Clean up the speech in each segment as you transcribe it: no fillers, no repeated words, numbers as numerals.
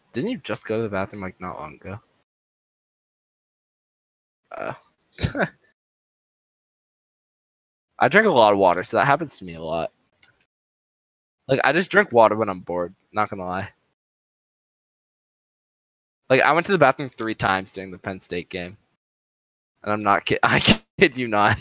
Didn't you just go to the bathroom like not long ago? I drink a lot of water, so that happens to me a lot. Like, I just drink water when I'm bored, not gonna lie. Like, I went to the bathroom 3 times during the Penn State game. And I'm not kidding. I kid you not.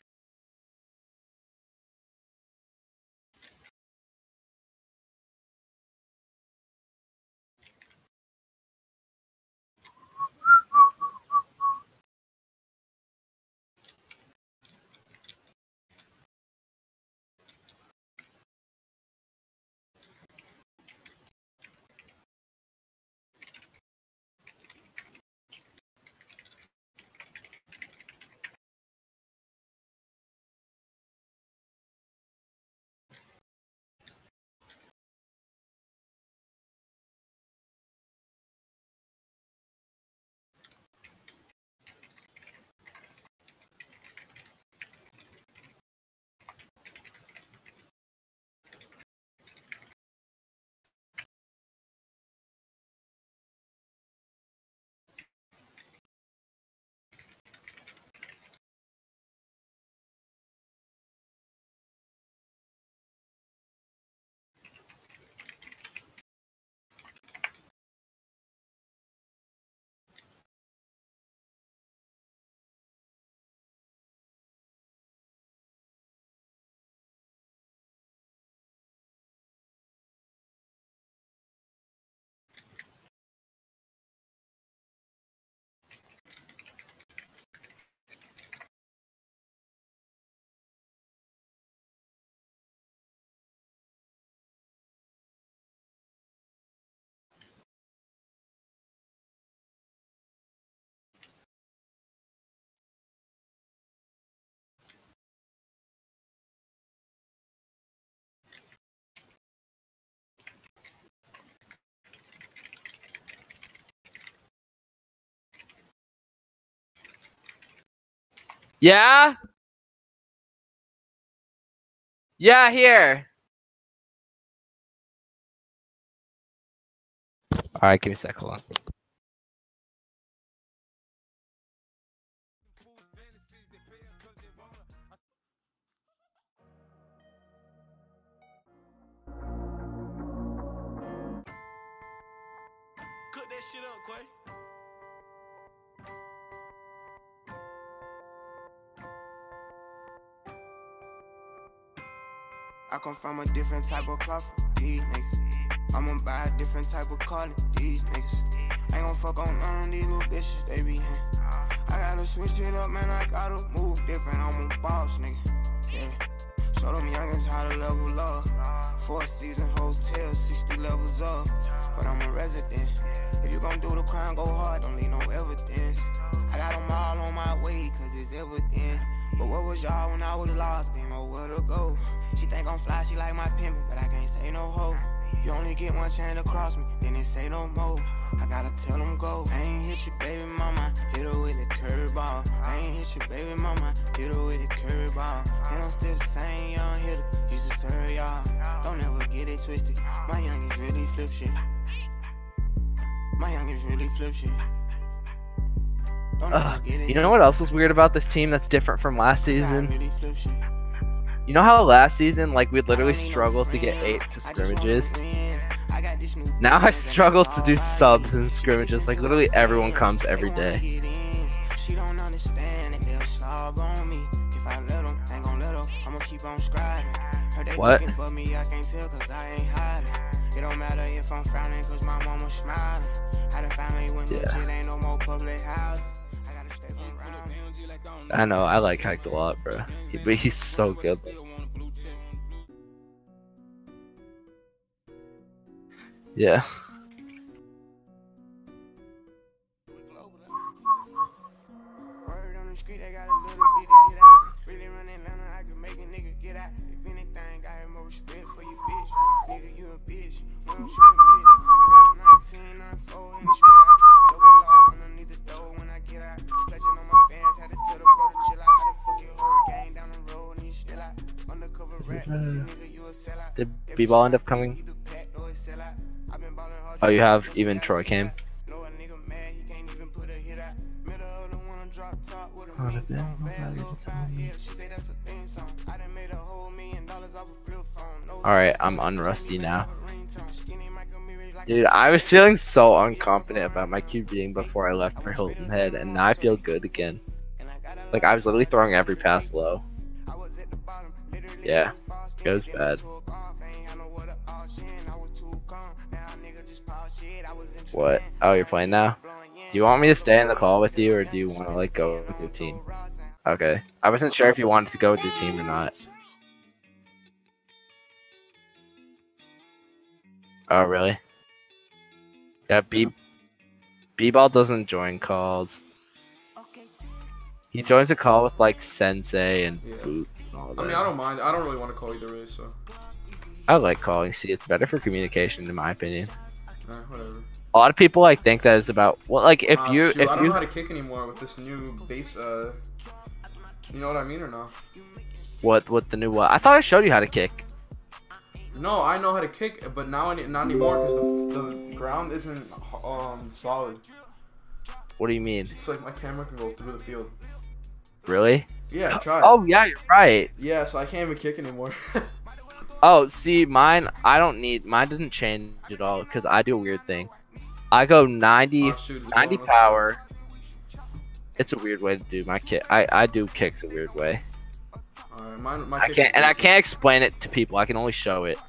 Yeah? Yeah, here. Alright, give me a sec, hold on. Cook that shit up, Quay. I come from a different type of cloth, these niggas. I'ma buy a different type of car, these niggas. Ain't gon' fuck on none of these little bitches, they be here. I gotta switch it up, man, I gotta move different. I'm a boss, nigga, yeah. Show them youngins how to level up. 4-season hotel, 60 levels up. But I'm a resident. If you gon' do the crime, go hard, don't leave no evidence. I got them all on my way, cause it's evident. But what was y'all when I was lost, didn't know where to go. She think I'm fly, she like my pimpin', but I can't say no ho. You only get one chance to cross me, then they say no more. I gotta tell them go. I ain't hit you, baby mama, hit her with the curveball. I ain't hit you, baby mama, hit her with the curveball. And I'm still the same young hitter, used to serve y'all. Don't ever get it twisted, my youngins really flip shit. My youngins really flip shit. You know what else was weird about this team that's different from last season? You know how last season, like, we'd literally struggle to get 8 to scrimmages? Now I struggle to do subs and scrimmages. Like, literally everyone comes every day. What? It don't matter if I'm frowning cause my mama smiling. I done finally went legit, ain't no more public housing. I gotta stay from around. I know, I like Hiked a lot, bro. He's so good. Yeah. Word on the street, they got a little bit to get out. Really run Atlanta, I can make a nigga get out. If anything, I have more respect for you, bitch. Nigga, you a bitch. We don't shoot a bitch. Got 19, 94 in the spit out. Double lock underneath the door when I get out. Clutching on my fans, had to tell the bro to chill out. Had to fuck your whole gang down the road and you still out. Undercover rap, nigga, you a sellout. Did B-Ball end up coming? I've been ballin' hard. Oh, you have even Troy came. Alright, I'm unrusty now. Dude, I was feeling so unconfident about my QBing before I left for Hilton Head, and now I feel good again. Like, I was literally throwing every pass low. Yeah, goes bad. What? Oh, you're playing now? Do you want me to stay in the call with you, or do you want to, like, go with your team? Okay. I wasn't sure if you wanted to go with your team or not. Oh, really? Yeah, B-Ball doesn't join calls. He joins a call with, like, Sensei and Boots and all that. I mean, I don't mind. I don't really want to call either way, so. I like calling. See, it's better for communication, in my opinion. Whatever. A lot of people, like, think that is about... Well, like, if Shoot, you... I don't know how to kick anymore with this new base, You know what I mean or no? What the new what? I thought I showed you how to kick. No, I know how to kick, but now not anymore because the ground isn't solid. What do you mean? It's like my camera can go through the field. Really? Yeah, try. Oh yeah, you're right. Yeah, so I can't even kick anymore. Oh, see, mine. Mine didn't change at all because I do a weird thing. I go 90 power. It's a weird way to do my kick. I do kicks a weird way. My I can't explain it to people. I can only show it.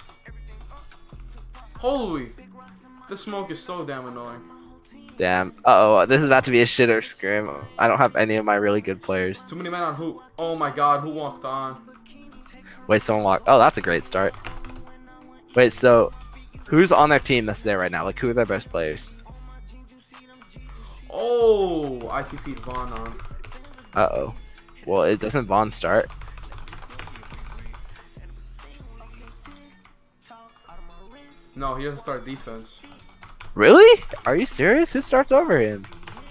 Holy, this smoke is so damn annoying. Damn. Uh-oh, this is about to be a shitter scrim. I don't have any of my really good players. Too many men on who? Oh my god, who walked on? Wait, someone walked. Oh, that's a great start. Wait, so who's on their team that's there right now? Like, who are their best players? Oh, ITP'd Vaughn on. Uh-oh. Well, it doesn't Vaughn start. No, he doesn't start defense. Really? Are you serious? Who starts over him?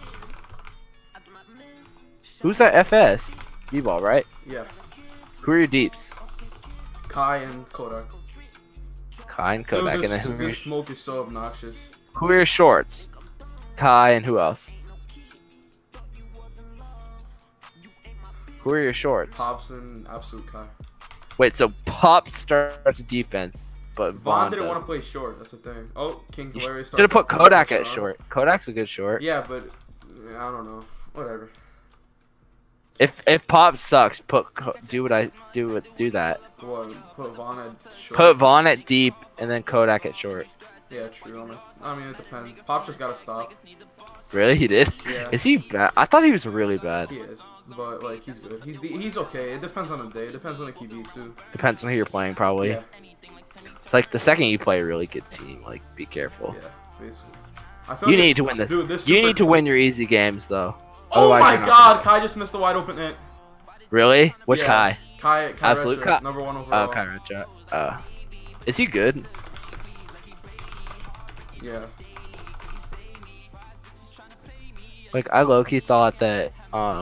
Who's that FS? D-ball, right? Yeah. Who are your deeps? Kai and Kodak. Kai and Kodak. Dude, And then this smoke is so obnoxious. who are your shorts? Kai and who else? Who are your shorts? Pops and Absolute Kai. Wait, so Pop starts defense, but Vaughn Vaughn didn't want to doesn't. play short. That's the thing. Oh, King Hilarious Should have put starts Kodak off at short. Kodak's a good short. Yeah, but I don't know. Whatever. If Pop sucks, do that. What? Put Vaughn at short. Put Vaughn at deep and then Kodak at short. Yeah, true. I mean, it depends. Pop's just gotta stop. Really, he did? Yeah. Is he bad? I thought he was really bad. He is, but like he's good. He's okay. It depends on the day. It depends on the QB too. Depends on who you're playing, probably. Yeah. It's like the second you play a really good team, like be careful. Yeah, basically. I feel You like need to win this. Dude, this You need to win your easy games, though. Oh Otherwise my you're not god, gonna- Kai just missed a wide open hit. Really? Which Yeah. Kai? Kai Absolute Retro, Kai? number 1 overall. Oh, Kai Retro. Is he good? Yeah. Like, I low-key thought that,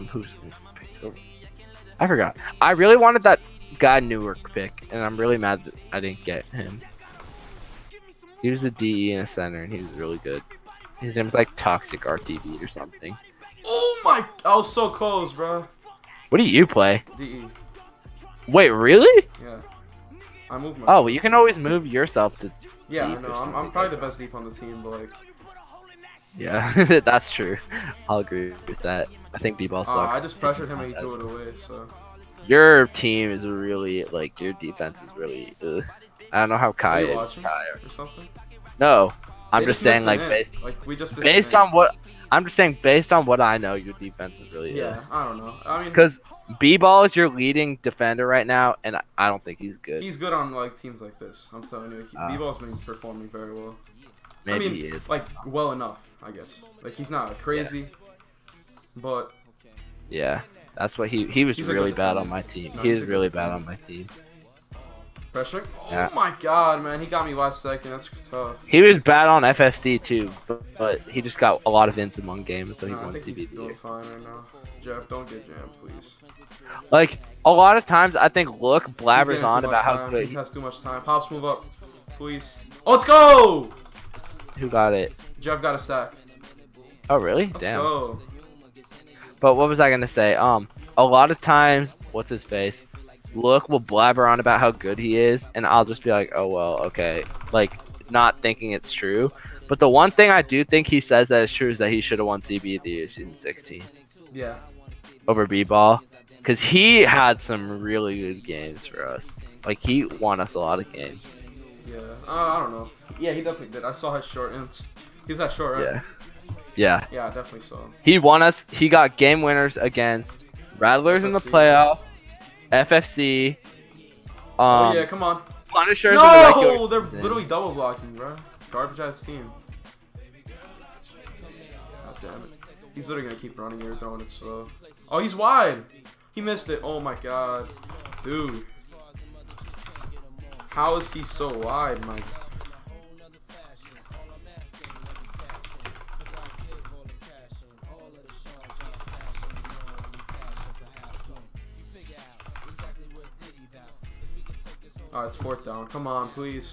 I forgot. I really wanted that guy Newark pick, and I'm really mad that I didn't get him. He was a DE and a center, and he was really good. His name was like Toxic RTV or something. Oh my! I was so close, bro. What do you play? DE. Wait, really? Yeah. I moved myself. Oh, well, you can always move yourself to Yeah, I deep know. or I'm something. probably the best deep on the team, but like, Yeah, that's true. I'll agree with that. I think B-ball sucks. I just pressured him and he threw it away. So. Your team is really, like, your defense is really, I don't know how Kai Are you and watching Kai are. or something? No, I'm They just saying, missed like, an based in. Like we just missed based an in. on what I'm just saying, based on what I know, your defense is really Yeah, I don't know. I mean, because B-ball is your leading defender right now, and I don't think he's good. he's good on like teams like this. I'm telling you, B-ball's been performing very well. Maybe I mean, he is. like well enough, I guess. Like he's not crazy, but Yeah, that's what he was He's a really good bad defender. on my team. No, he he's was a really good bad defender. on my team. pressure. Yeah. Oh my god, man, he got me last second. That's tough. He was bad on FFC too, but he just got a lot of wins in one game, so he Nah, I won think he's doing CBB. fine right now. Jeff, don't get jammed, please. Like a lot of times, I think Look He's blabbers getting on too about much how time. good. He has too much time. Pops, move up, please. Oh, let's go! Who got it? Jeff got a stack. Oh, really? Let's Damn. go. But what was I gonna say? A lot of times, what's his face? Look will blabber on about how good he is, and I'll just be like, oh well, okay, like not thinking it's true. But the one thing I do think he says that is true is that he should have won CB of the year season 16 Yeah. over B-ball, because he had some really good games for us. Like he won us a lot of games. Yeah. I don't know. Yeah, he definitely did. I saw his short ends. He was that short, right? Yeah. Yeah. Yeah, I definitely saw him. He won us. He got game winners against Rattlers in the FFC. playoffs, FFC. Oh yeah, come on. Punishers. In the regular No, they're season. literally double blocking, bro. Garbage ass team. God damn it. He's literally gonna keep running here, throwing it slow. Oh, he's wide. He missed it. Oh my god, dude. How is he so wide, my? Oh, it's 4th down. Come on, please.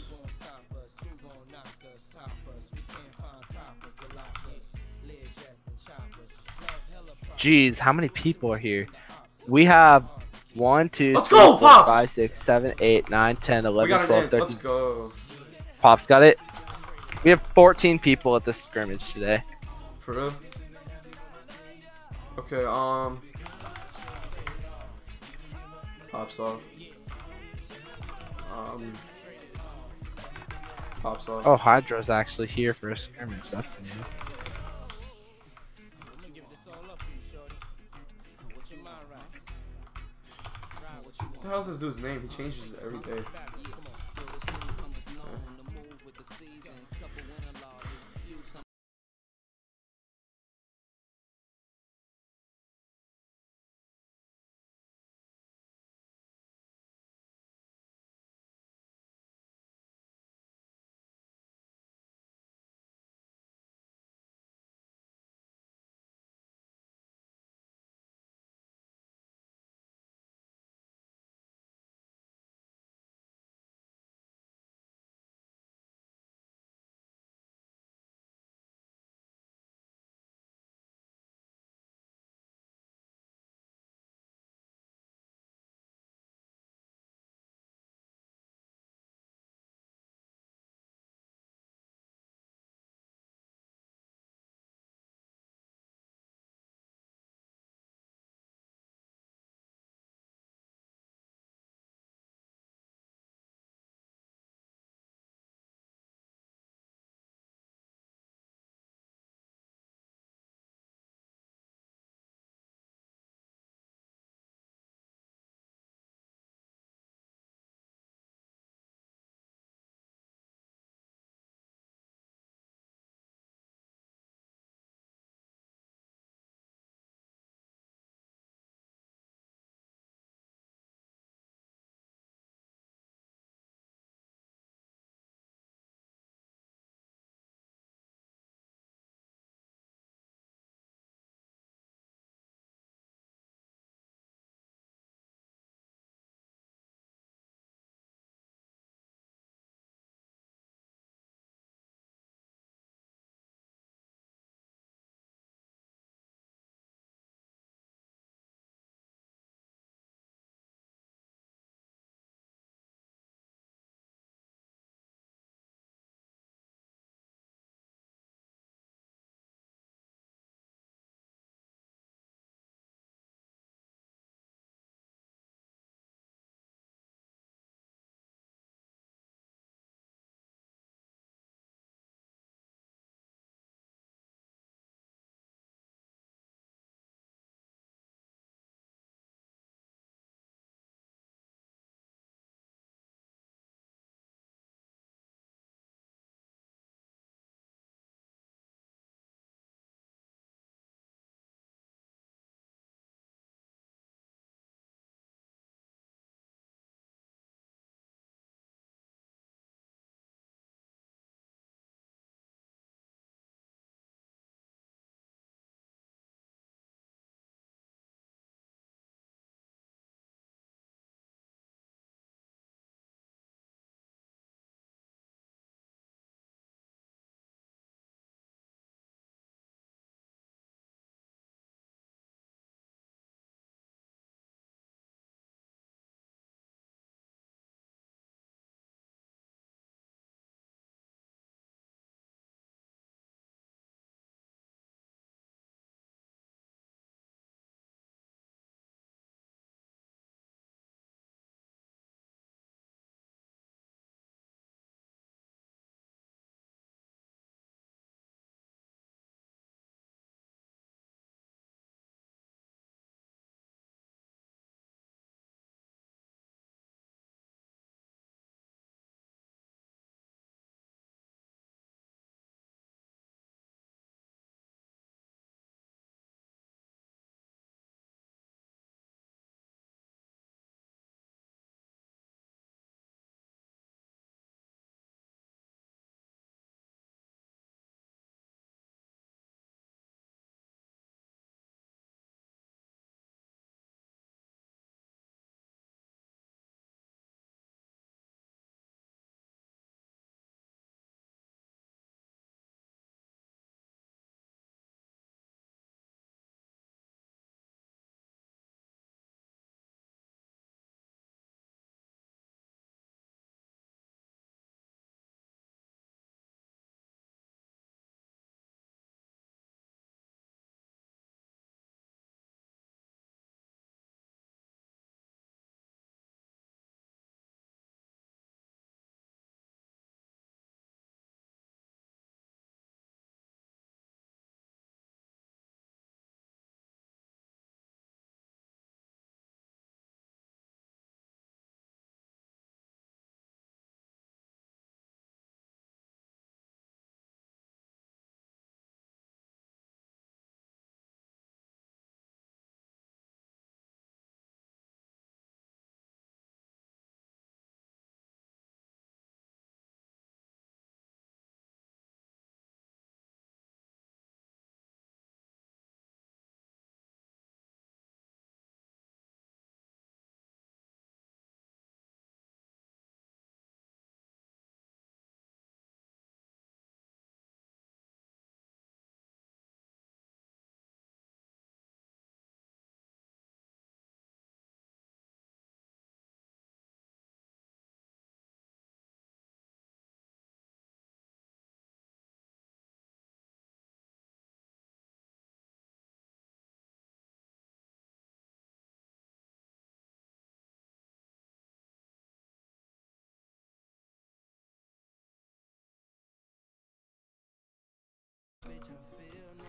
Jeez, how many people are here? We have 1, 2, Let's 3, go, 4, Pops! 5, 6, 7, 8, 9, 10, We 11, got an 12, in. 13. Let's go. Pops got it. We have 14 people at this scrimmage today. For real? Okay, Pops off. Pops off. Oh, Hydro's actually here for a scrimmage. That's new. What the hell is this dude's name? He changes it every day.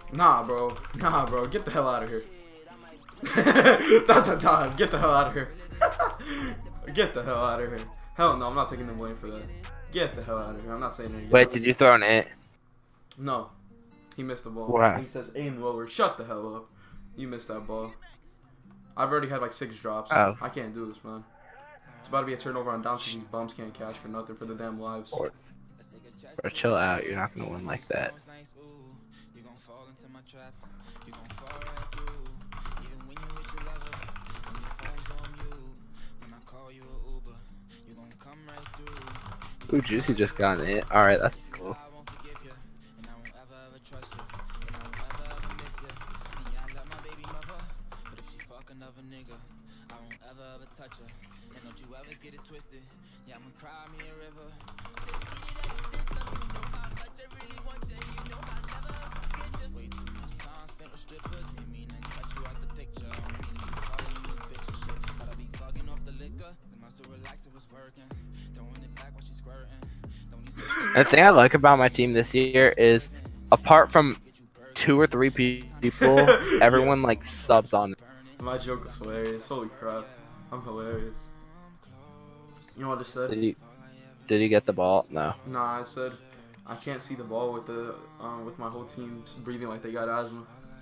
Nah, bro. Nah, bro. Get the hell out of here. That's a dive. Get the hell out of here. Get the hell out of here. Hell no, I'm not taking the blame for that. Get the hell out of here. I'm not saying anything. Wait, did you throw an it? No. He missed the ball. Wow. He says aim lower. Shut the hell up. You missed that ball. I've already had like 6 drops. Oh. I can't do this, man. It's about to be a turnover on downs because these bums can't catch for nothing for the damn lives. Bro, chill out. You're not gonna win like that. Ooh, Juicy just got an it. Alright, that's cool. And the thing I like about my team this year is, apart from 2 or 3 people, everyone like subs on. My joke was hilarious. Holy crap. I'm hilarious. You know what I just said? Did he get the ball? No. Nah, I said I can't see the ball with the with my whole team breathing like they got asthma.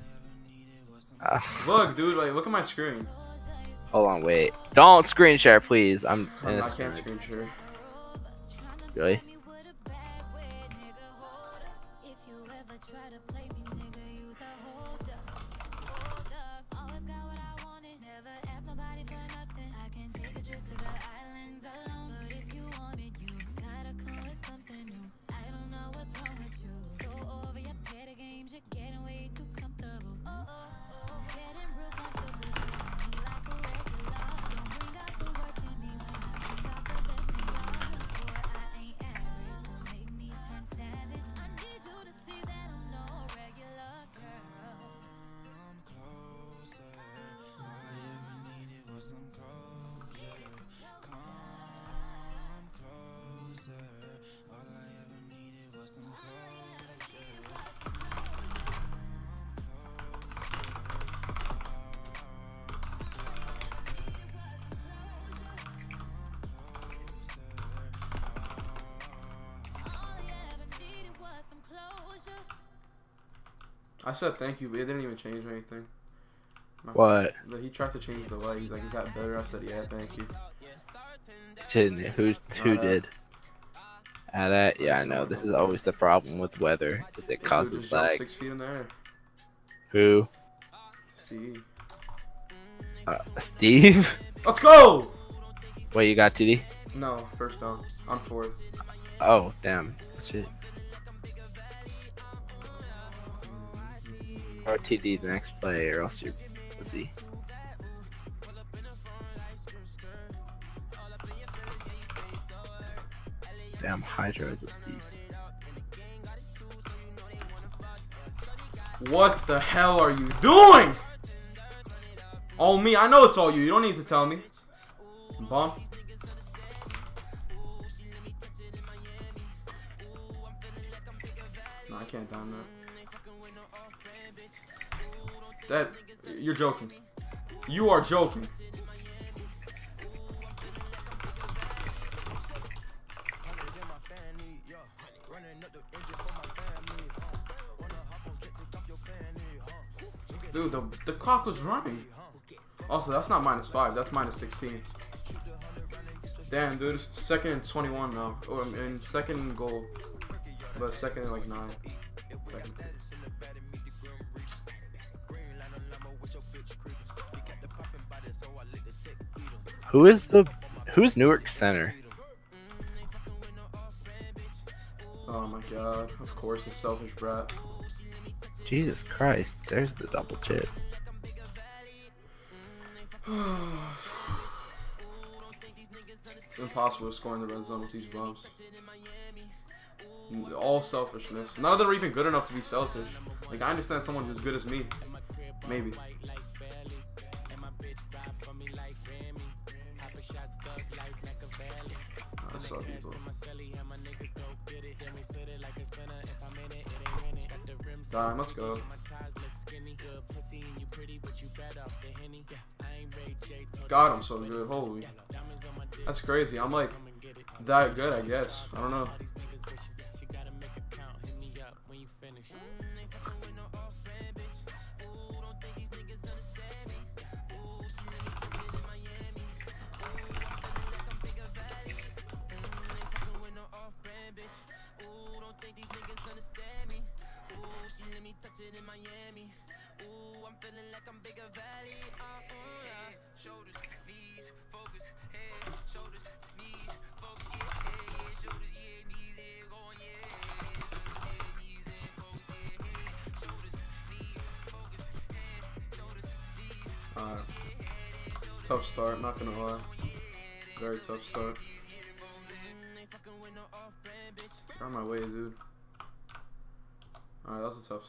Look, dude, like look at my screen. Hold on, wait. Don't screen share, please. I can't screen share. Really? I said thank you, but it didn't even change anything. What? But he tried to change the light. He's like, is that better? I said, yeah, thank you. Didn't it? Who did? That, yeah, I know. This is always the problem with weather, is it causes lag. 6 feet in the air. Who? Steve. Steve? Let's go! Wait, you got TD? No, first down. On 4th. Oh, damn. Shit. Or TD the next play, or else you're pussy. Damn, Hydra is a beast. What the hell are you doing? All me. I know it's all you. You don't need to tell me. Bomb. No, I can't down that. That, you're joking. You are joking. Dude, the clock was running. Also, that's not -5. That's -16. Damn, dude, it's 2nd and 21 now. Or in 2nd and goal. But 2nd and like 9. Who's Newark center? Oh my god, of course, a selfish brat. Jesus Christ, there's the double chip. It's impossible to score in the red zone with these bumps. All selfishness. None of them are even good enough to be selfish. Like, I understand someone as good as me. Maybe. I saw people. Dime, let's go. God, I'm so good. Holy. That's crazy. I'm like that good, I guess. I don't know. It's a tough start, not gonna lie. Very tough start. You're on my way, dude. Alright, that was a tough start.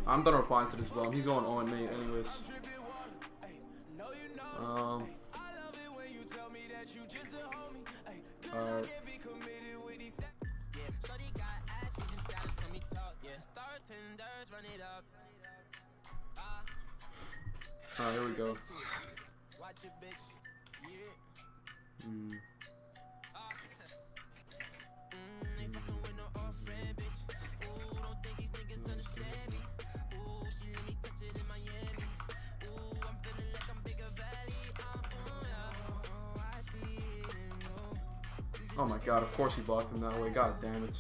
I'm done replying to this bum. He's going on me anyways. Alright. Alright, here we go. Oh my god, of course he blocked him that way. God damn it.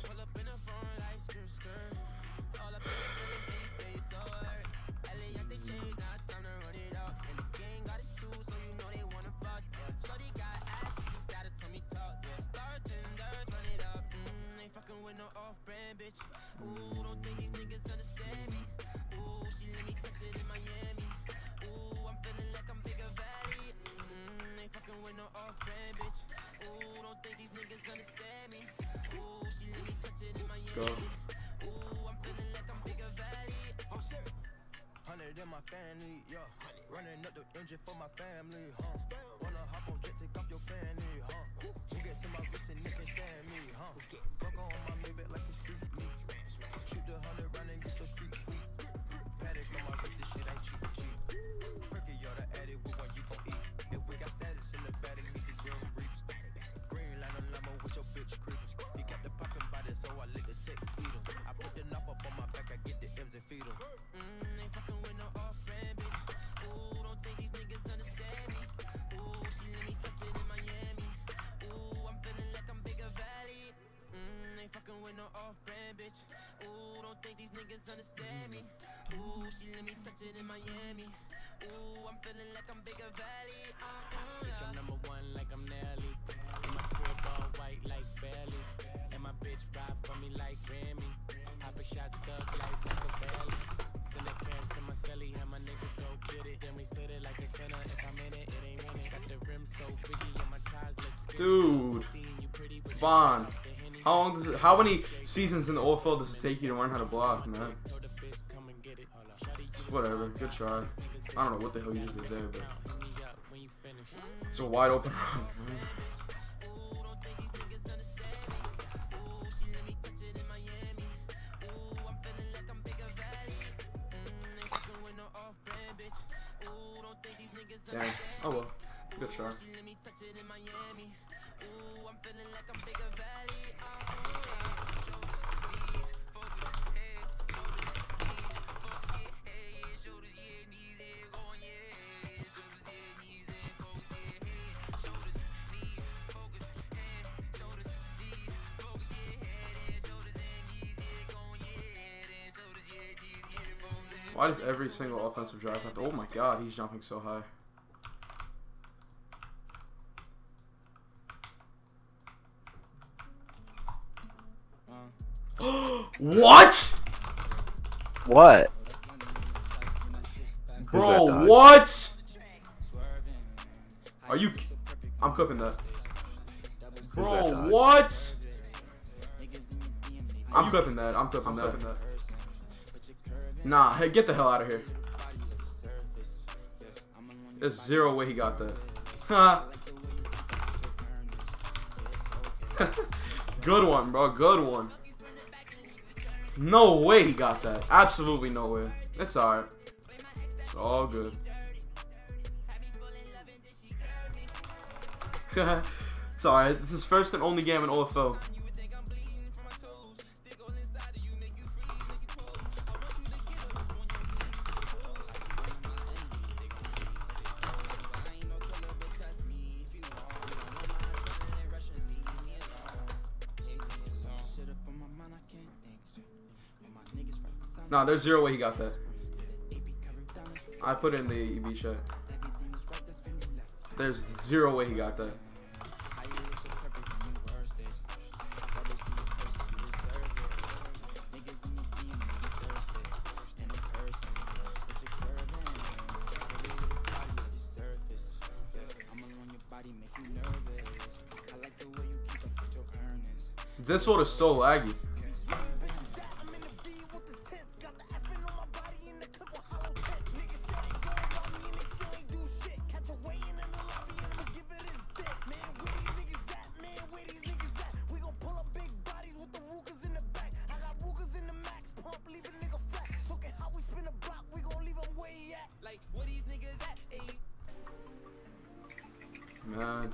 Let's go. In my family, yeah. Running up the engine for my family, huh? Wanna hop on jet, take off your fanny, huh? Who gets in my wrist and niggas stand me, huh? Fuck on my Maybach like it's street meat. Shoot the 100 round and get your street sweet. Paddock on my wrist, this shit ain't cheap. Perky, y'all the addict with what you gon' eat. If we got status in the bag, need the grim reaps. Green line on limo with your bitch creep. He got the poppin' body, so I lick the tech, eat him. I put the knife up on my back, I get the M's and feed him. Ain't fucking with no off-brand bitch. Ooh, don't think these niggas understand me. Ooh, she let me touch it in Miami. Ooh, I'm feeling like I'm Bigger Valley. Ain't fucking with no off-brand bitch. Ooh, don't think these niggas understand me. Ooh, she let me touch it in Miami. Ooh, I'm feeling like I'm Bigger Valley. Bitch, I'm number one like I'm Nelly. And my crib all white like Belly. And my bitch ride for me like Grammy. Hop a shot thug like Michael Bailey. Send a cash to my celly, have my nigga go get it. Then we split it like a spinner. If I'm in it, it ain't winning. Got the rim so biggie and my tires look Dude, Vaughn, how many seasons in the OFL does it take you to learn how to block, man? Whatever, good try. I don't know what the hell you just did there, but it's a wide open run, man. Damn. Oh well. Good try. Why does every single offensive drive have to... Oh my god, he's jumping so high. What? What? Bro, what? Are you... I'm clipping that. Bro, what? I'm clipping that. I'm clipping that. Nah, hey, get the hell out of here. There's zero way he got that. Good one, bro. Good one. No way he got that. Absolutely no way. It's alright. It's all good. It's alright. This is first and only game in OFL. Nah, there's zero way he got that. I put in the EB chat. There's zero way he got that. This one is so laggy. Man.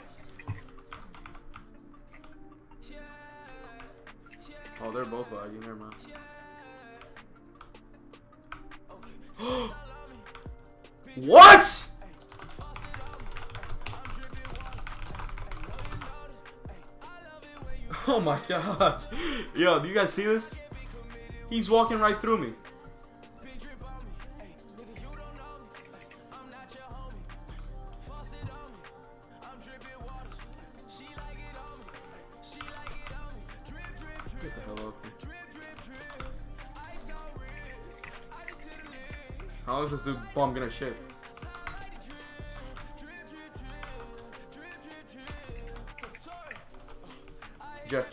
Oh, they're both laggy. Never mind. What? Oh my god. Yo, do you guys see this? He's walking right through me. Get the hell off me. How long is this dude bomb gonna shit? Jeff.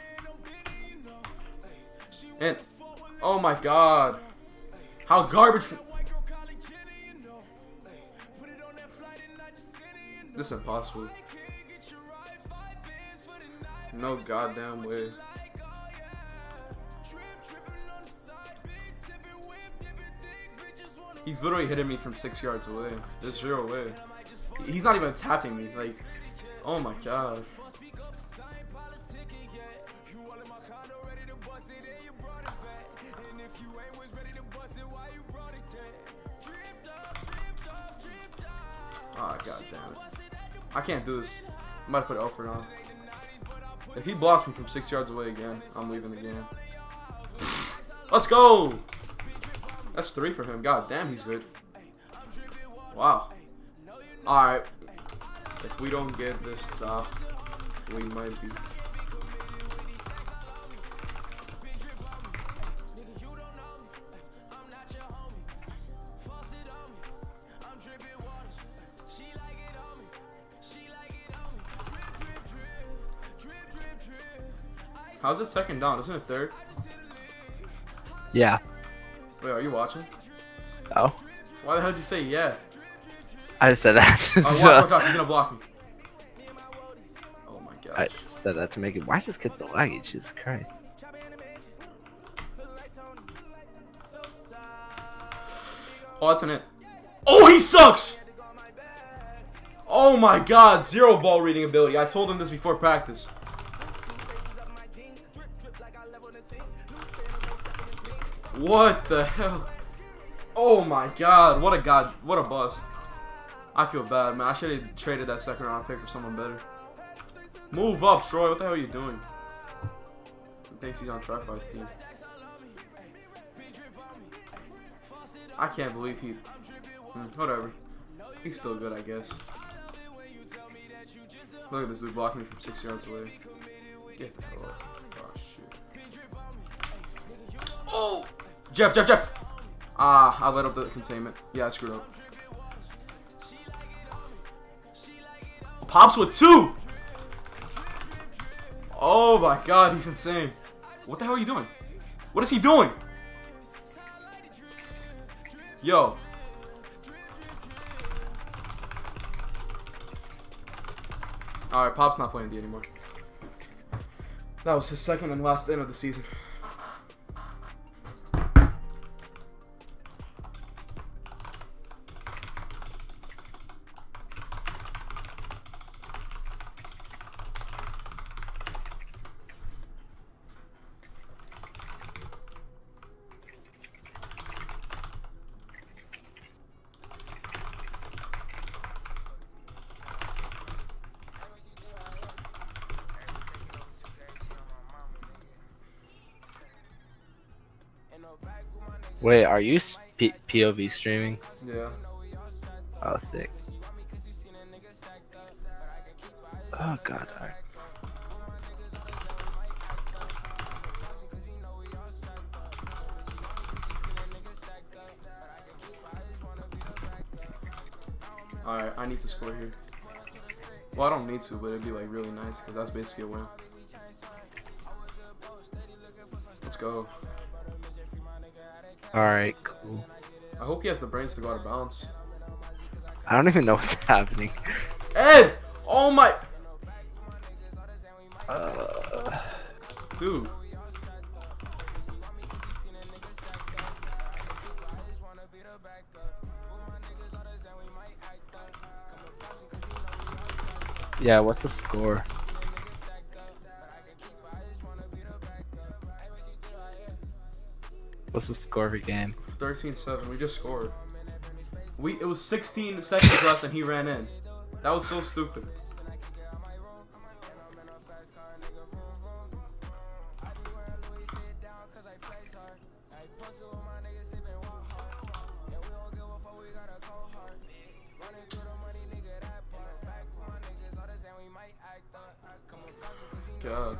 And oh my god. How garbage can... This is impossible. No goddamn way. He's literally hitting me from 6 yards away. There's 0 way. He's not even tapping me. Like, oh my god. Oh, god damn it. I can't do this. I might put Alfred on. If he blocks me from 6 yards away again, I'm leaving the game. Let's go! That's 3 for him. God damn, he's good. Wow. Alright. If we don't get this stop, we might be... How's it second down? Isn't it third? Yeah. Wait, are you watching? Oh. Why the hell did you say yeah? I just said that. Watch, he's gonna block me. Oh my gosh. I said that to make it. Why is this kid so laggy? Jesus Christ. Oh, that's an it. Oh, he sucks! Oh my god, 0 ball reading ability. I told him this before practice. What the hell? Oh my god, what a bust. I feel bad, man. I should have traded that second round pick for someone better. Move up, Troy. What the hell are you doing? He thinks he's on Tri-Fi's team. I can't believe he... whatever. He's still good, I guess. Look at this dude blocking me from 6 yards away. Get the hell up. Oh, shit. Oh! Jeff! Ah, I let up the containment. Yeah, I screwed up. Pops with 2! Oh my god, he's insane. What the hell are you doing? What is he doing? Yo. Alright, Pop's not playing D anymore. That was his second and last end of the season. Wait, are you POV streaming? Yeah. Oh, sick. Oh god. Alright. Alright, I need to score here. Well, I don't need to, but it'd be like really nice because that's basically a win. Let's go. Alright, cool. I hope he has the brains to go out of bounds. I don't even know what's happening. Ed! Oh my... Dude. Yeah, what's the score? What's the score of your game? 13-7. We just scored. It was 16 seconds left and he ran in. That was so stupid. God.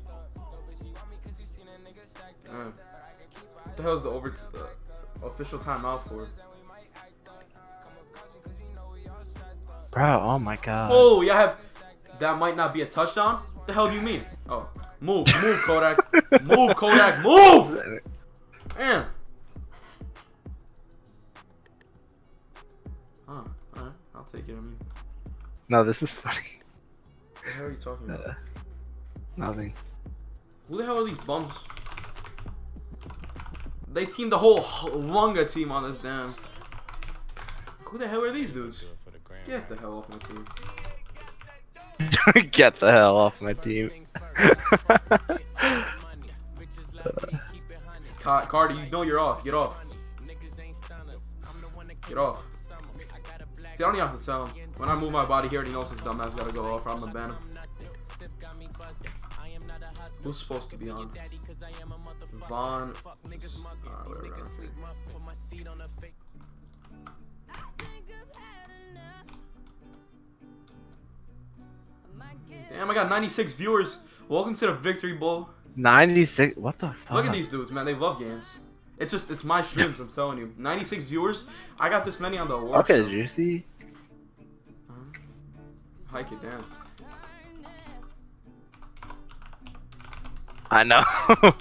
Man. What the hell is the official timeout for? Bro, oh my god. Oh, yeah, that might not be a touchdown? What the hell do you mean? Oh, move, Kodak. Move, Kodak, move! Man. Oh, alright, I'll take it, I mean. No, this is funny. What the hell are you talking about? Nothing. Who the hell are these bums? They teamed the whole Lunga team on this damn. Who the hell are these dudes? Get the hell off my team. Get the hell off my team. Cardi, you know you're off. Get off. Get off. See, I don't even have to tell him. When I move my body, he already knows his dumbass gotta go off or I'm gonna ban him. Who's supposed to be on? Vaughn. Damn, I got 96 viewers. Welcome to the Victory Bowl. 96? What the fuck? Look at these dudes, man. They love games. It's my streams, I'm telling you. 96 viewers. I got this many on the award show. Okay, juicy. Hike it down. I know.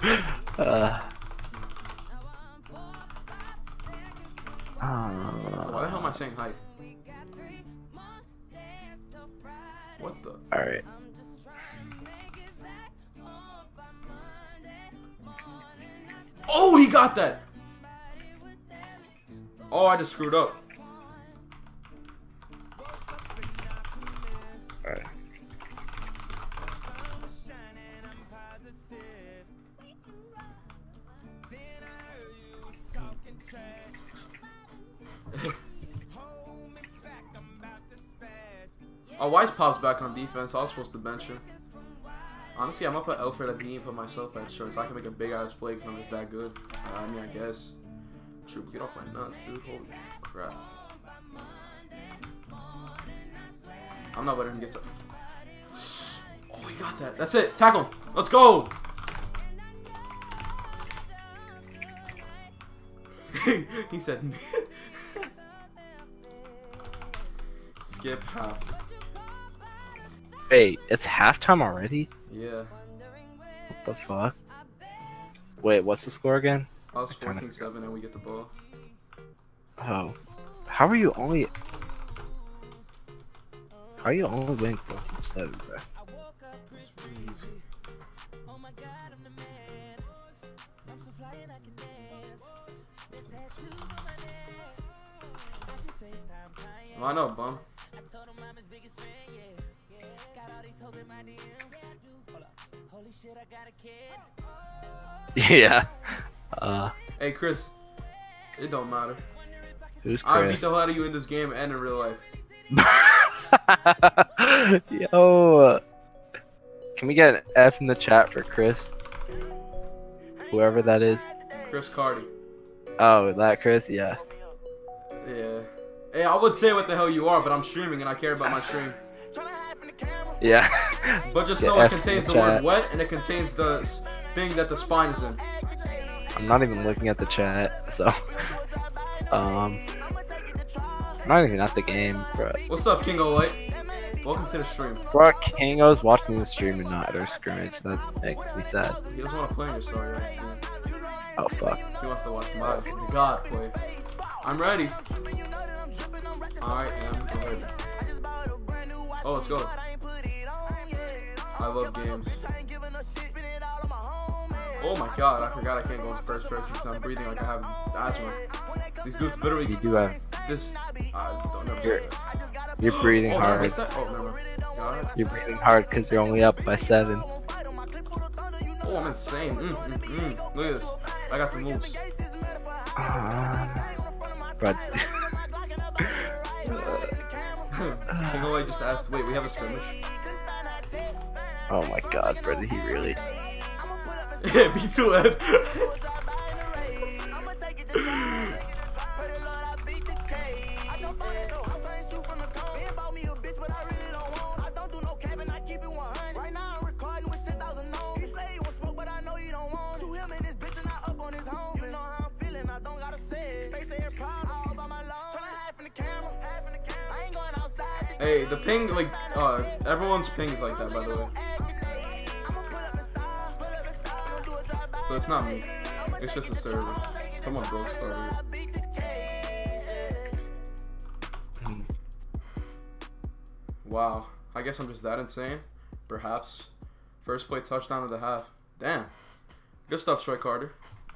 Why the hell am I saying hike? What the? Alright. Oh, he got that! Oh, I just screwed up. Alright. Oh, Wise Pop's back on defense. I was supposed to bench him. Honestly, I'm up at Alfred at D and put myself at short so I can make a big ass play because I'm just that good. I mean, I guess. True, get off my nuts, dude. Holy crap. I'm not letting him get to. Oh, he got that. That's it. Tackle him. Let's go. He said. Skip half. Wait, it's halftime already? Yeah. What the fuck? Wait, what's the score again? I was 14-7 and we get the ball. Oh. How are you only... How are you only winning 14-7, bro? Why not, bum? Yeah. Hey, Chris. It don't matter. Who's I beat Chris? the hell out of you in this game and in real life. Yo. Can we get an F in the chat for Chris? Whoever that is. Chris Cardi. Oh, that Chris? Yeah. Yeah. Hey, I would say what the hell you are, but I'm streaming and I care about my stream. Yeah. But just Yeah, know it F in contains the the word chat. wet and it contains the thing that the spine is in. I'm not even looking at the chat, so. I'm not even at the game, bro. What's up, Kingo Light? Welcome to the stream. Bro, Kango's watching the stream and not at our scrimmage. That makes me sad. He doesn't want to play in your sorry ass team. Oh, fuck. He wants to watch my God play. I'm ready. I am ready. Oh, let's go. I love games. Oh my god, I forgot I can't go in first person because I'm breathing like I have asthma. These dudes literally You do have. this. I don't never say You're, that. you're breathing Oh, did I hard. miss that? Oh, never mind. God. You're breathing hard because you're only up by 7. Oh, I'm insane. Look at this. I got the moves. But King Olay just asked, wait, we have a scrimmage? oh my god, bro, did he really? B2 Ed. Hey, the ping, like, everyone's ping is like that, by the way. So it's not me. It's just a server. Someone broke started it. Wow. I guess I'm just that insane. Perhaps. First play touchdown of the half. Damn. Good stuff, Troy Carter.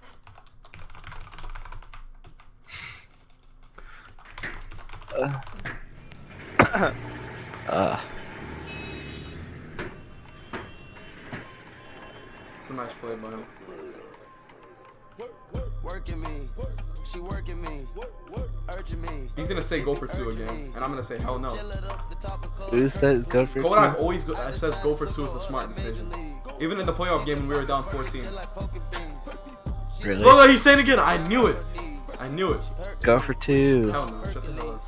It's a nice play by him. Working me, she working me, urging me. He's gonna say go for 2 again, and I'm gonna say hell no. Who said go for Kodak 2? always says go for 2 is a smart decision. Even in the playoff game when we were down 14. Really? Look, he's saying again. I knew it. I knew it. Go for 2. Hell no. Shut the hell up.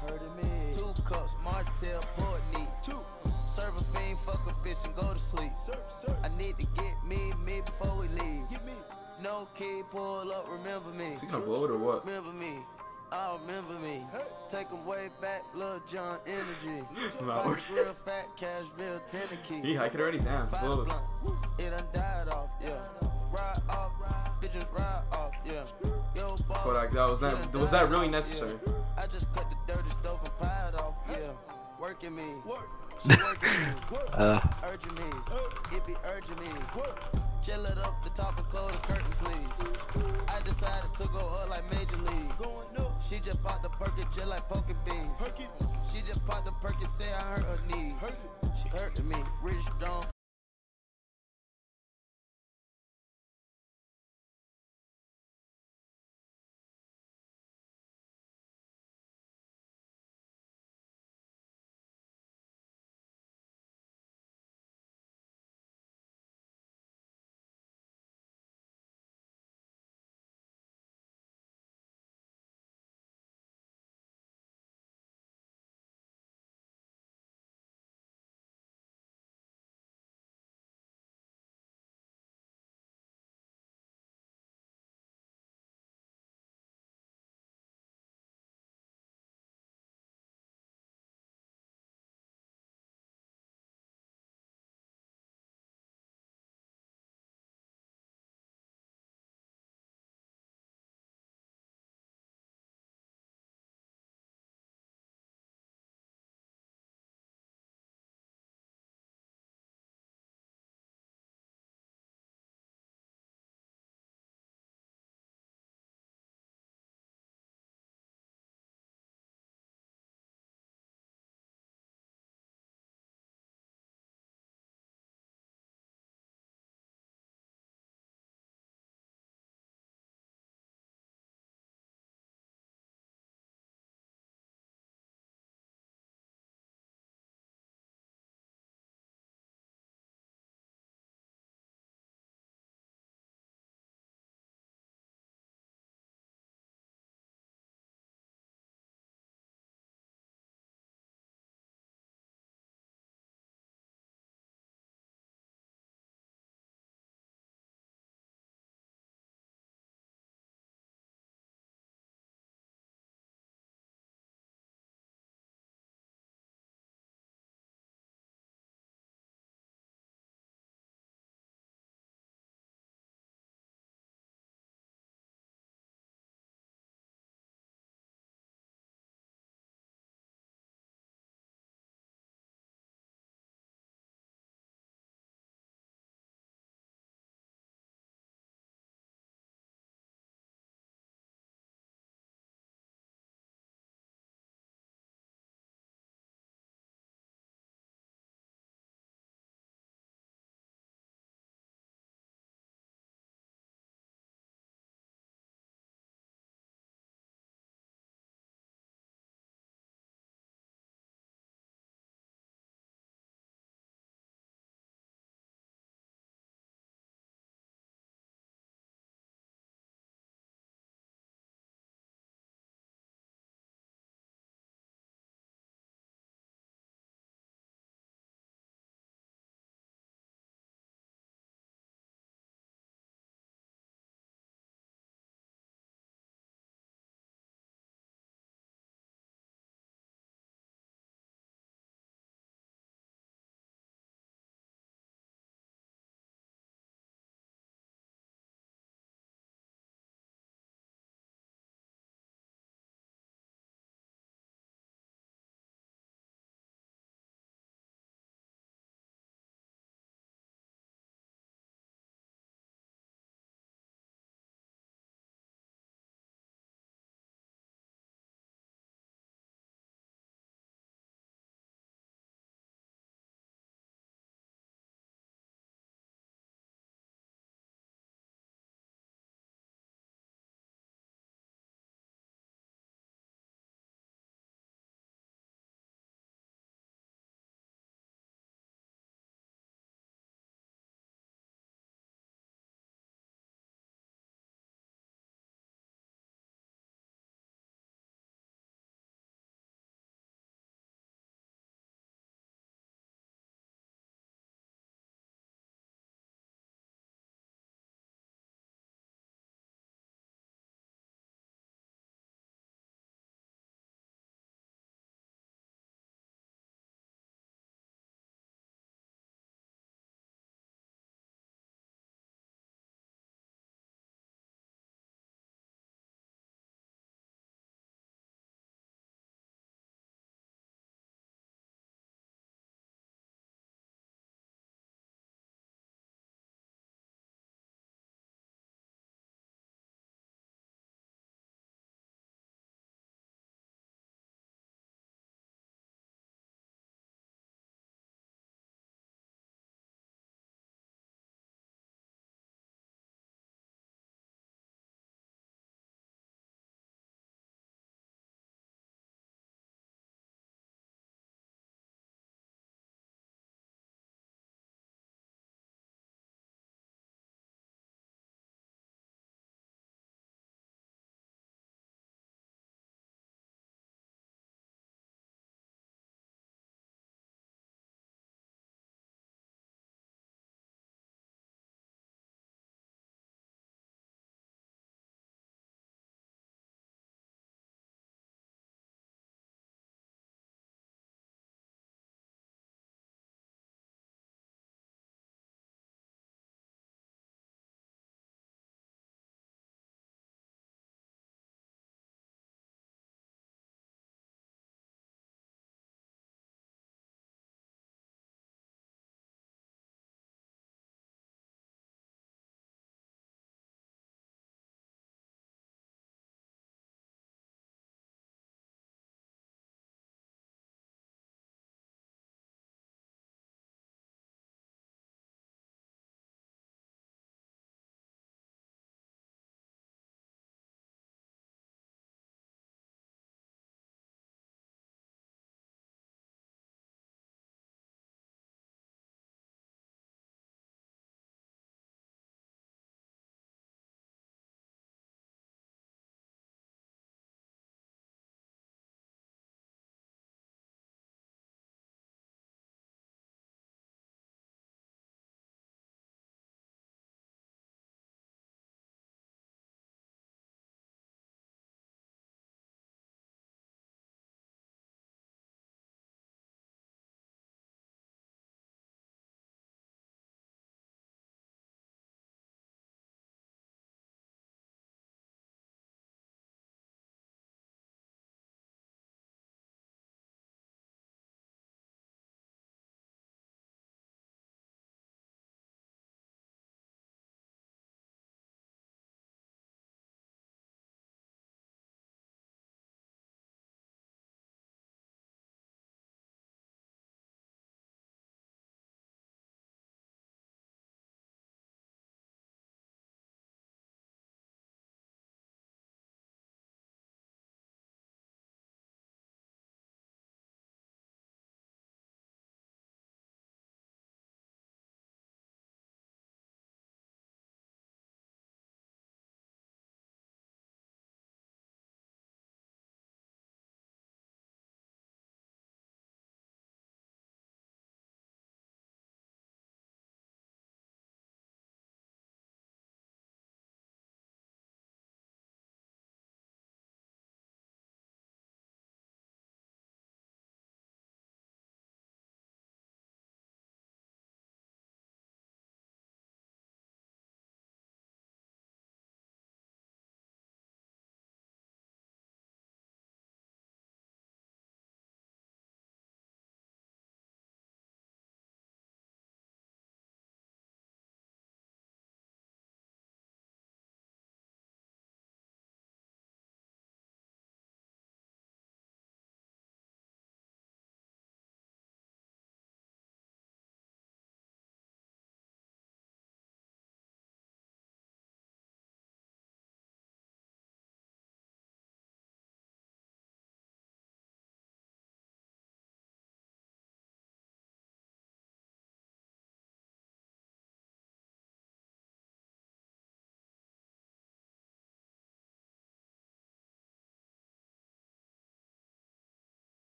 No kid pull up, remember me. Is he gonna blow it or what? Remember me. I remember me. Take him way back, Lil John energy. Loud. Real fat Cashville Tennessee. Yeah, I can already damn. Blow it. It done died off, yeah. Ride off, bitches ride off, yeah. Yo, boss, Kodak, was that really necessary? I just cut the dirty stuff and piled off, yeah. Working me. She working me. Urging me. It be urging me. Chill it up the top and close the curtain, please. I decided to go up like Major League. She just popped the Perkins just like poking beans. She just popped the Perkins, say I hurt her knees. She hurting me, rich don't.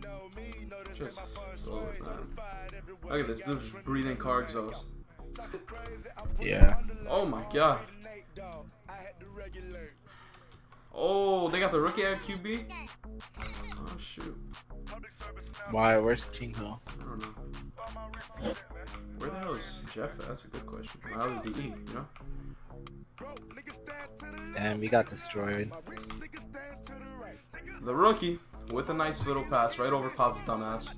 Just roll it, man. Look at this dude just breathing car exhaust. Yeah. Oh my god. Oh, they got the rookie at QB? Oh shoot. Why? Where's King Hill? I don't know. Where the hell is Jeff at? That's a good question. My other DE, you know? And we got destroyed. The rookie with a nice little pass right over Pop's dumbass.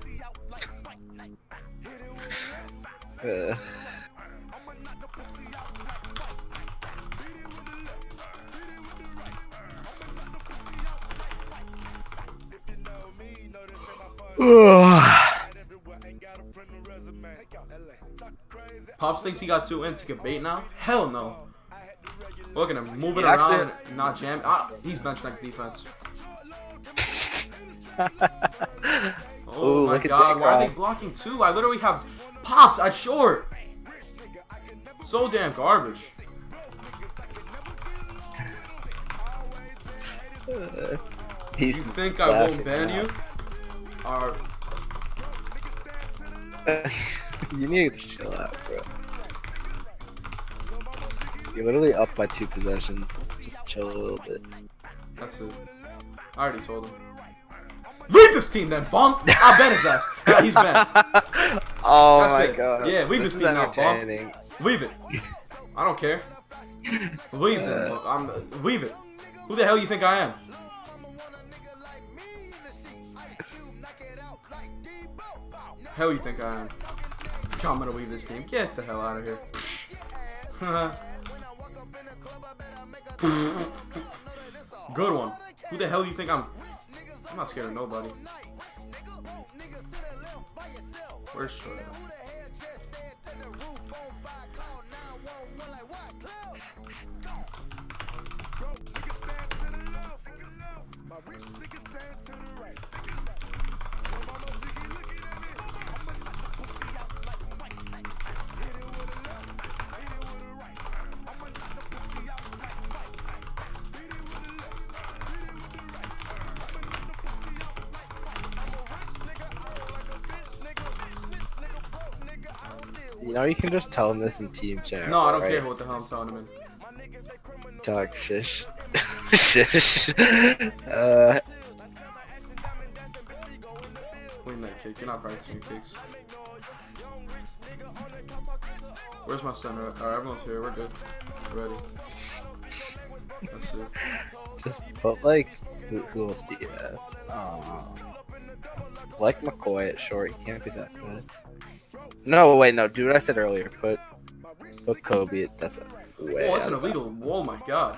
Pops thinks he got 2 in to get bait now? Hell no. Look at him moving around, not jamming. Ah, he's bench next defense. Oh my god, why are they blocking 2? I literally have Pops at short. So damn garbage. You think I won't ban you? Or you need to chill out, bro. You're literally up by 2 possessions. Just chill a little bit. That's it. I already told him. Leave this team then, bum! I'll ban his ass. Yeah, he's banned. Oh That's my it. god. Yeah, leave this team now, bum. entertaining. Leave it. I don't care. Leave it. Leave it. Who the hell you think I am? Hell you think I am? I'm gonna leave this team. Get the hell out of here. Good one. Who the hell you think I'm not scared of nobody. Where's Troy? You know, you can just tell him this in team chat. No, I don't right? care what the hell I'm telling him in. Talk shish. Shish. Win that kick. You're not practicing your kicks. Where's my center? Alright, everyone's here. We're good. We're ready. That's it. Just put like who else do you have? Like McCoy at short. He can't be that good. No, wait, no. Do what I said earlier. Put Kobe. That's a way. Oh, that's an illegal. Oh my god.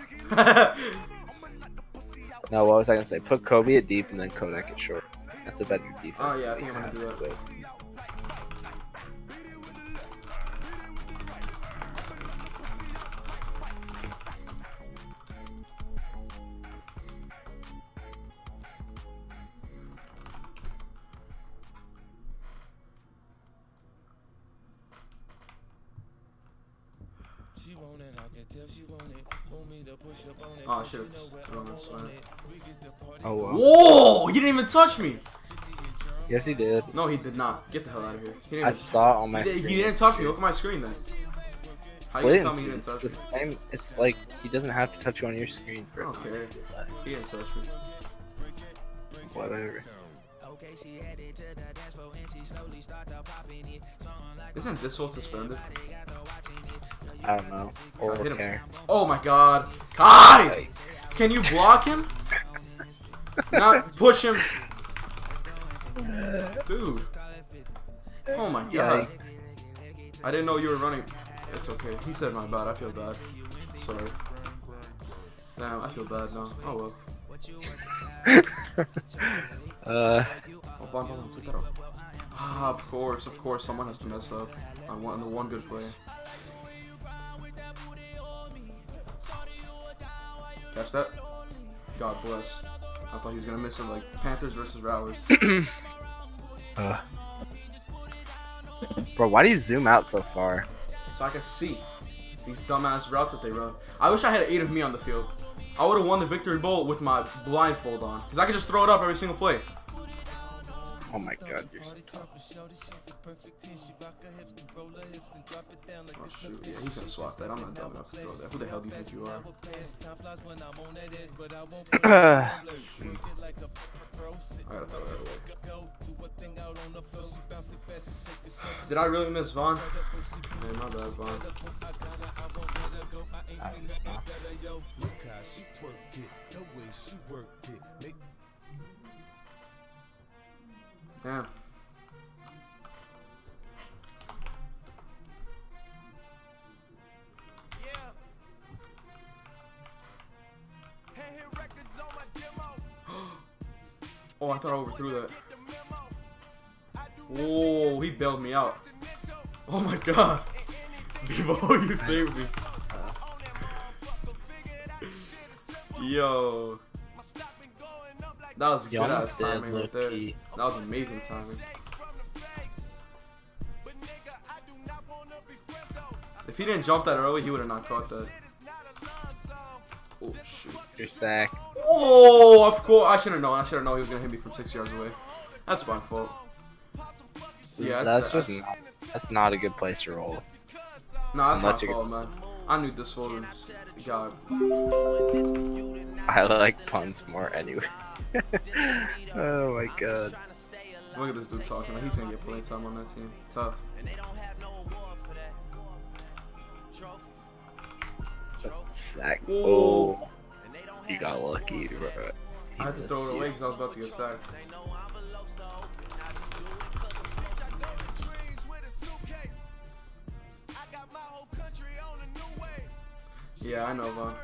No, what was I gonna say? Put Kobe at deep and then Kodak at short. That's a better defense. Oh yeah, I think I'm gonna do that. Oh, I should have thrown this one. Oh wow. Whoa! He didn't even touch me! Yes, he did. No, he did not. Get the hell out of here. He didn't I even, saw on my screen. he didn't touch me. Look at my screen then. How you tell me he didn't touch me? It's like he doesn't have to touch you on your screen. I don't care. He didn't touch me. Whatever. Isn't this one suspended? I don't know. Or Hit him. care. Oh my god. Kai! Can you block him? Not push him. Dude. Oh my god. I didn't know you were running. It's okay. He said my bad. I feel bad. Sorry. Damn, I feel bad now. Oh well. Ah, of course, someone has to mess up. I want the one good play. Catch that? God bless. I thought he was gonna miss it like Panthers versus Rowers. Bro, why do you zoom out so far? So I can see these dumbass routes that they run. I wish I had 8 of me on the field. I would have won the victory bowl with my blindfold on, because I could just throw it up every single play. Oh my god, you're so tough. Oh shoot, yeah, he's gonna swat that. I'm not dumb enough to throw that. Who the hell do you think you are? I gotta throw that away. Did I really miss Vaughn? Man, my bad, Vaughn. Damn. Oh, I thought I overthrew that. Oh, he bailed me out. Oh my god. Bevo, you saved me. Yo. That was good ass timing right there. That was amazing timing. If he didn't jump that early, he would have not caught that. Oh shoot. You're sacked. Oh, of course. I should have known. I should have known he was gonna hit me from 6 yards away. That's my fault. Yeah, that's not a good place to roll. No, that's my fault, man. I knew this one was God. I like puns more anyway. Oh my god. Look at this dude talking. Like he's gonna get play time on that team. Tough. Sack. Oh, you got lucky, bro. I had to throw it away because I was about to get sacked. Yeah, I know, Vaughn.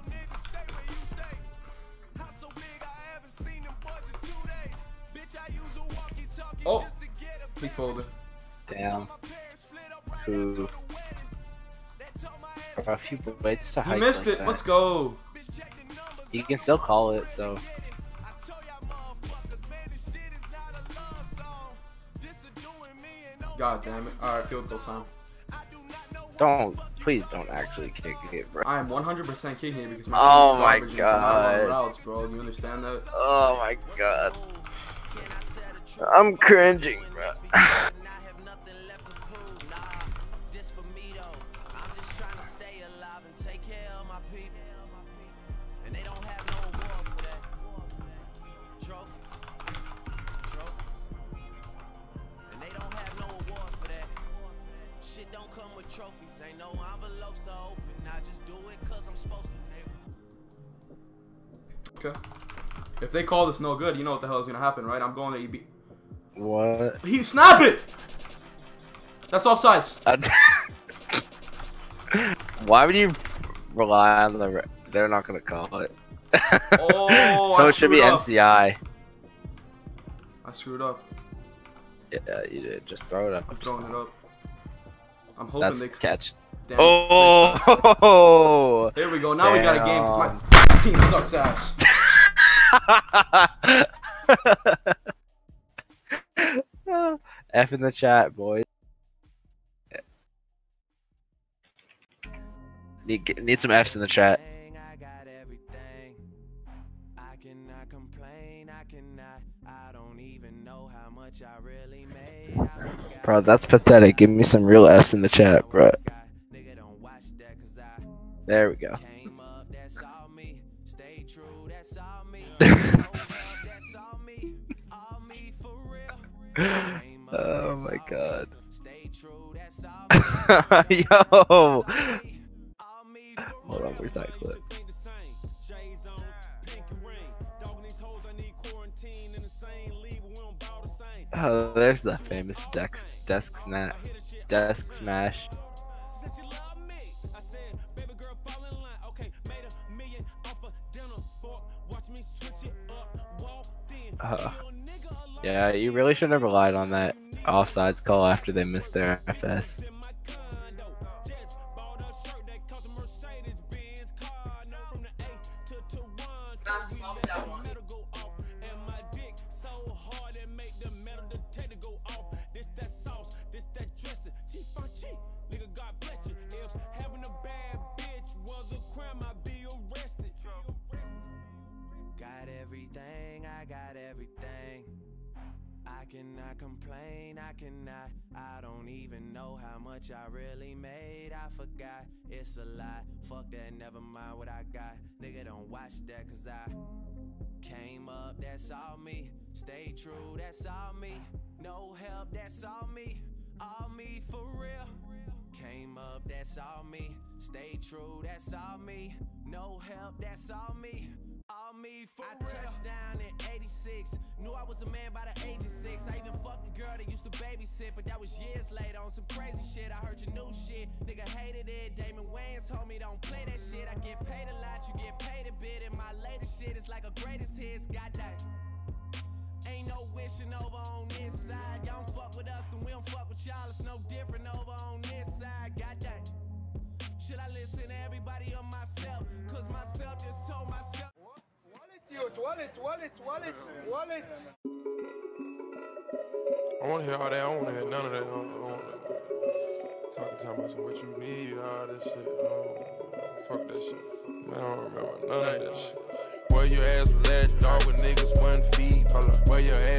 Oh, he folded. Damn. Ooh. A few waits to hike. He missed like it. that. Let's go. You can still call it, so. God damn it. Alright, field goal time. Please don't actually kick it, bro. I am 100% kicking it because my Oh team is my garbage and cannot run god. routes, bro. Do you understand that? Oh my god. I'm cringing, bro. Trophies ain't no envelopes to open. I just do it cause I'm supposed to. Okay. If they call this no good, you know what the hell is gonna happen, right? I'm going to EB. What? He snap it. That's offsides. Why would you rely on the? They're not gonna call it. Oh, so I it should be screwed up. NCI. I screwed up. Yeah, you did. Just throw it up. I'm throwing it up. I'm hoping That's they catch. Damn, Oh! there we go. Now we got a game because my team sucks ass. F in the chat, boys. Need some Fs in the chat. I got everything. I cannot complain. I don't even know how much I really made. Bro, that's pathetic. Give me some real Fs in the chat, bro. There we go. Oh my god. Yo! Hold on, where's that clip? Oh, there's the famous desk smash. Yeah, you really shouldn't have relied on that offsides call after they missed their FS. cannot complain, I cannot. I don't even know how much I really made. I forgot, it's a lie. Fuck that, never mind what I got. Nigga, don't watch that, cause I came up, that's all me. Stay true, that's all me. No help, that's all me. All me for real. Came up, that's all me. Stay true, that's all me. No help, that's all me. All me for real. I touched down in 86. Knew I was a man by the age of 6. I even fucked a girl that used to babysit, but that was years later on some crazy shit. I heard your new shit. Nigga hated it. Damon Wayans told me don't play that shit. I get paid a lot, you get paid a bit. And my latest shit is like a greatest hits. Goddamn. Ain't no wishing over on this side. Y'all don't fuck with us, then we don't fuck with y'all. It's no different over on this side. Goddamn. Should I listen to everybody or myself? Cause myself just told myself. Wallet, youth, wallet. I want to hear all that. I don't want to hear none of that. I don't want that. Talking about some what you need, all this shit. Fuck that shit. Man, I don't remember none of that shit. Where your ass was at, dog, with niggas 1 feet. Where your ass